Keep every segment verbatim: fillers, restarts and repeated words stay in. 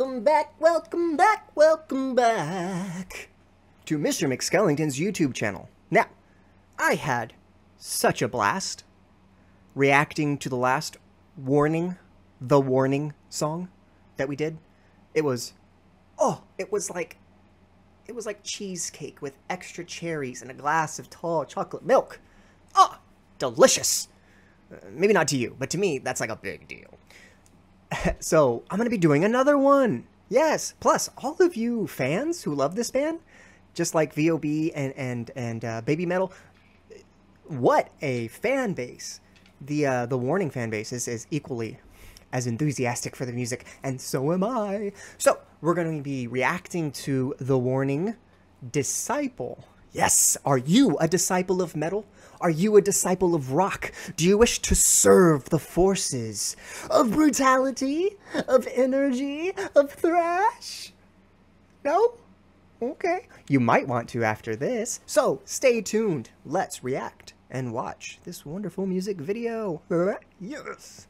Welcome back, welcome back, welcome back to Mister McSkellington's YouTube channel. Now, I had such a blast reacting to the last Warning, the Warning song that we did. It was, oh, it was like, it was like cheesecake with extra cherries and a glass of tall chocolate milk. Oh, delicious. Uh, maybe not to you, but to me, that's like a big deal. So, I'm going to be doing another one. Yes, plus, all of you fans who love this band, just like V O B and, and, and uh, Baby Metal, what a fan base. The, uh, the Warning fan base is, is equally as enthusiastic for the music, and so am I. So, we're going to be reacting to The Warning Disciple. Yes, are you a disciple of metal? Are you a disciple of rock? Do you wish to serve the forces of brutality, of energy, of thrash? No? Okay. You might want to after this. So, stay tuned. Let's react and watch this wonderful music video. Yes!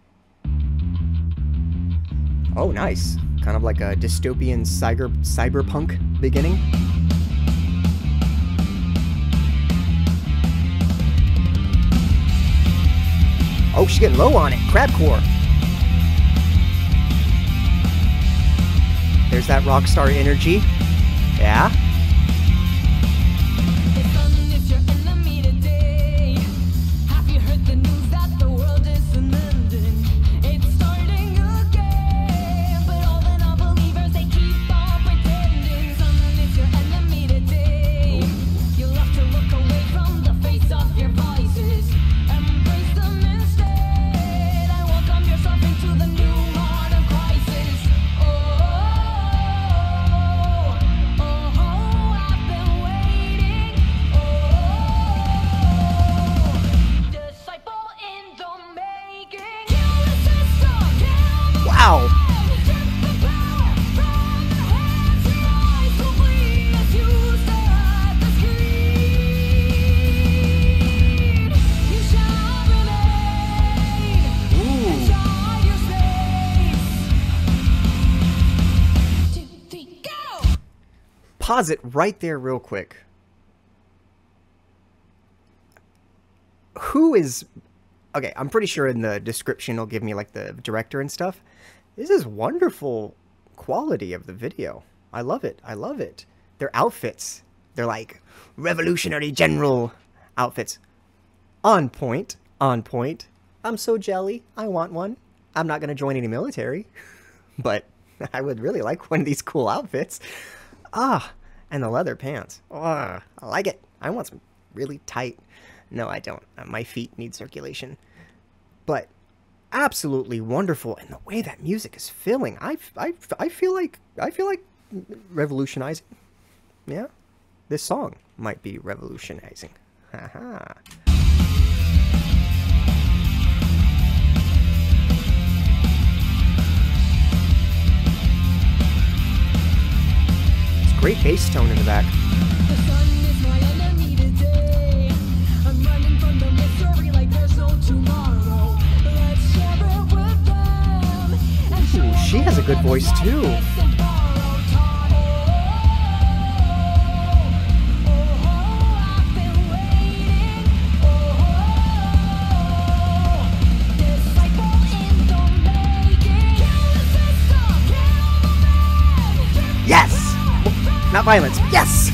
Oh, nice. Kind of like a dystopian cyber cyberpunk beginning. Oh, she's getting low on it. Crabcore. There's that rock star energy. Yeah. Wow. Ooh. Pause it right there real quick. Who is... Okay, I'm pretty sure in the description it'll give me like the director and stuff. This is wonderful quality of the video. I love it. I love it. Their outfits. They're like revolutionary general outfits. On point. On point. I'm so jelly. I want one. I'm not going to join any military. But I would really like one of these cool outfits. Ah, and the leather pants. Ah, I like it. I want some really tight... No, I don't. My feet need circulation. But absolutely wonderful, and the way that music is filling, I, I, I feel like I feel like revolutionizing. Yeah, this song might be revolutionizing. Haha. It's great bass tone in the back. She has a good voice too. Yes! Not violence. Yes!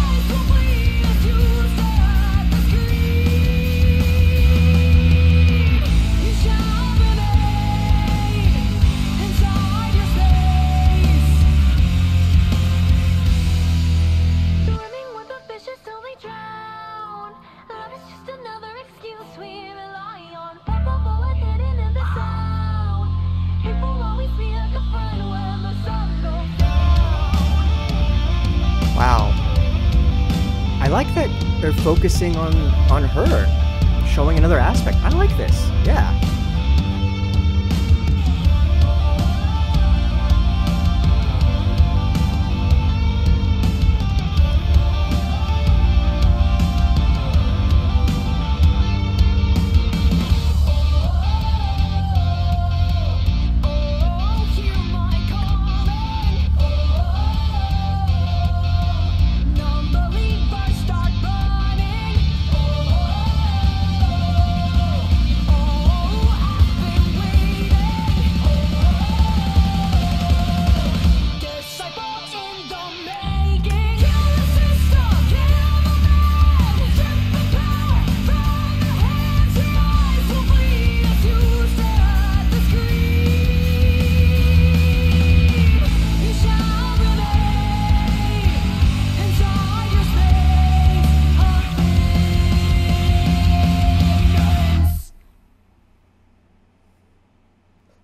Wow. I like that they're focusing on, on her, showing another aspect. I like this. Yeah.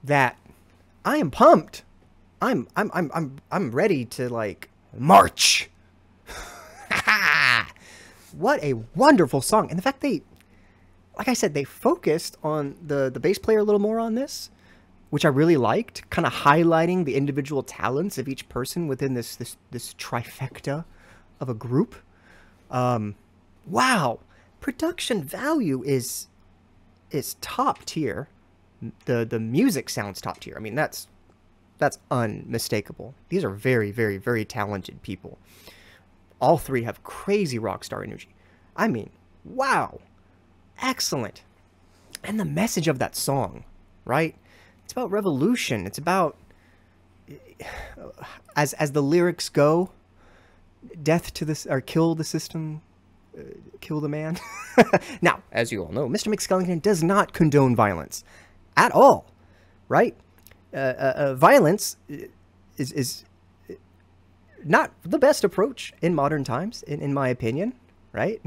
that I am pumped. I'm I'm I'm I'm I'm ready to like march. What a wonderful song. And the fact they, like I said, they focused on the the bass player a little more on this, which I really liked, kind of highlighting the individual talents of each person within this this this trifecta of a group. Um wow. Production value is is top tier. The the music sounds top tier. I mean, that's that's unmistakable. These are very, very, very talented people. All three have crazy rock star energy. I mean, wow. Excellent. And the message of that song, right? It's about revolution. It's about, as as the lyrics go, death to this, or kill the system, uh, kill the man. Now, as you all know, Mister McSkellington does not condone violence at all, right? Uh, uh, uh, violence is is not the best approach in modern times, in, in my opinion, right?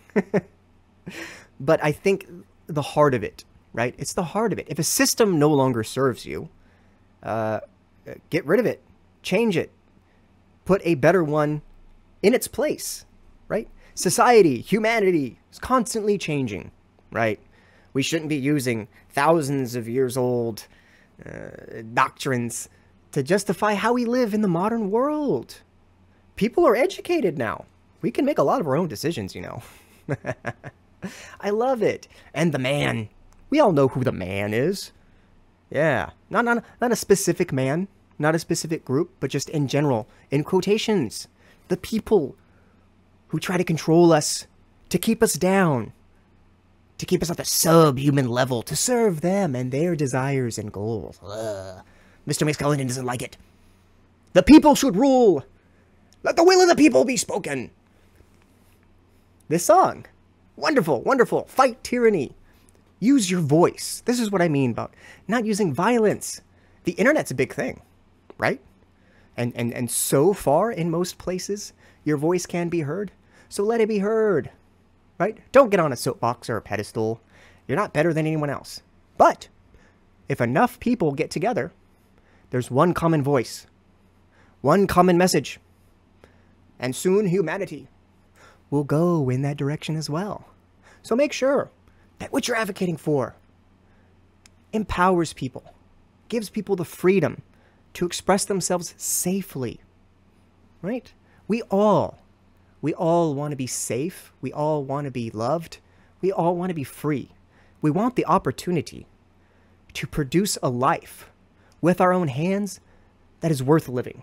But I think the heart of it, right? It's the heart of it. If a system no longer serves you, uh, get rid of it, change it, put a better one in its place, right? Society, humanity is constantly changing, right? We shouldn't be using thousands of years old uh, doctrines to justify how we live in the modern world. People are educated now. We can make a lot of our own decisions, you know. I love it. And the man. We all know who the man is. Yeah. Not, not, not a specific man, not a specific group, but just in general, in quotations. The people who try to control us, to keep us down, to keep us at the subhuman level, to serve them and their desires and goals. Ugh. Mister McSkellington doesn't like it. The people should rule. Let the will of the people be spoken. This song. Wonderful, wonderful. Fight tyranny. Use your voice. This is what I mean about not using violence. The internet's a big thing, right? And, and, and so far, in most places, your voice can be heard. So let it be heard, right? Don't get on a soapbox or a pedestal. You're not better than anyone else. But if enough people get together, there's one common voice, one common message, and soon humanity will go in that direction as well. So make sure that what you're advocating for empowers people, gives people the freedom to express themselves safely, right? We all, we all want to be safe. We all want to be loved. We all want to be free. We want the opportunity to produce a life with our own hands that is worth living.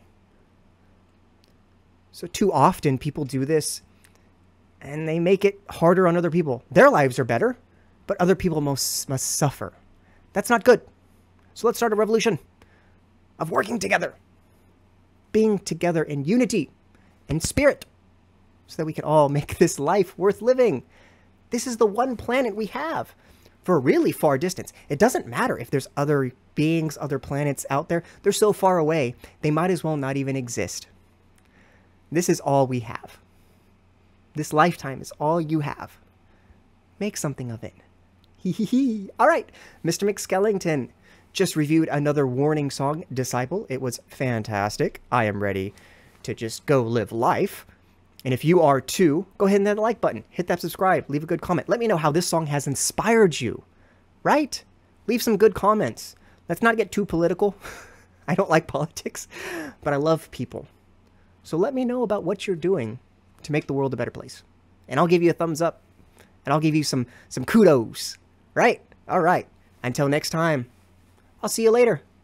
So too often people do this and they make it harder on other people. Their lives are better, but other people must, must suffer. That's not good. So let's start a revolution of working together, being together in unity and spirit, so that we can all make this life worth living. This is the one planet we have for a really far distance. It doesn't matter if there's other beings, other planets out there. They're so far away, they might as well not even exist. This is all we have. This lifetime is all you have. Make something of it. Hee hee hee. All right, Mister McSkellington just reviewed another Warning song, Disciple. It was fantastic. I am ready to just go live life. And if you are too, go ahead and hit the like button. Hit that subscribe. Leave a good comment. Let me know how this song has inspired you, right? Leave some good comments. Let's not get too political. I don't like politics, but I love people. So let me know about what you're doing to make the world a better place. And I'll give you a thumbs up. And I'll give you some, some kudos, right? All right. Until next time, I'll see you later.